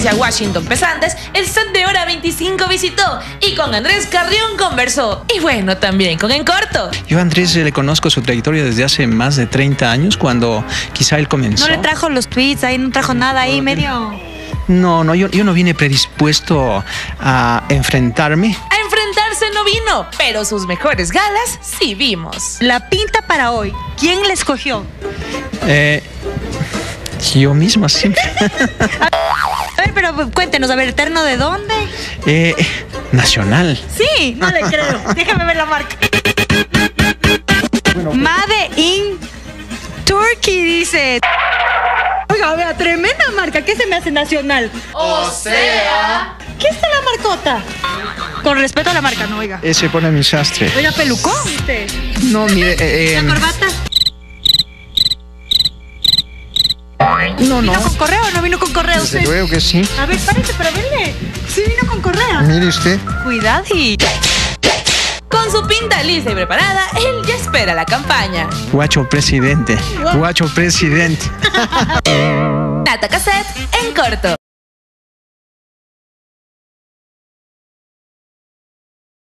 Florencia Washington Pesantes, el set de Hora 25 visitó y con Andrés Carrión conversó. Y bueno, también con En Corto. Yo a Andrés le conozco su trayectoria desde hace más de 30 años, cuando quizá él comenzó. No le trajo los tweets, ahí no trajo nada, ahí medio... No, yo no vine predispuesto a enfrentarme. A enfrentarse no vino, pero sus mejores galas sí vimos. La pinta para hoy, ¿quién la escogió? Yo mismo siempre. A ver, pero cuéntenos, a ver, ¿Eterno de dónde? Nacional. Sí, no le creo. Déjame ver la marca. Made in Turkey, dice. Oiga, vea, tremenda marca. ¿Qué se me hace nacional? O sea... ¿Qué está la marcota? Con respeto a la marca, no, oiga. Ese pone mi sastre. Oiga, ¿pelucó usted? No, mire... ¿La corbata? No. ¿Vino con correo o no vino con correo usted? Desde luego que sí. A ver, párese para verle. Sí vino con correo. Mire usted. Cuidado y... Con su pinta lista y preparada, él ya espera la campaña. Guacho presidente. Guacho presidente. Nata Cassette, En Corto.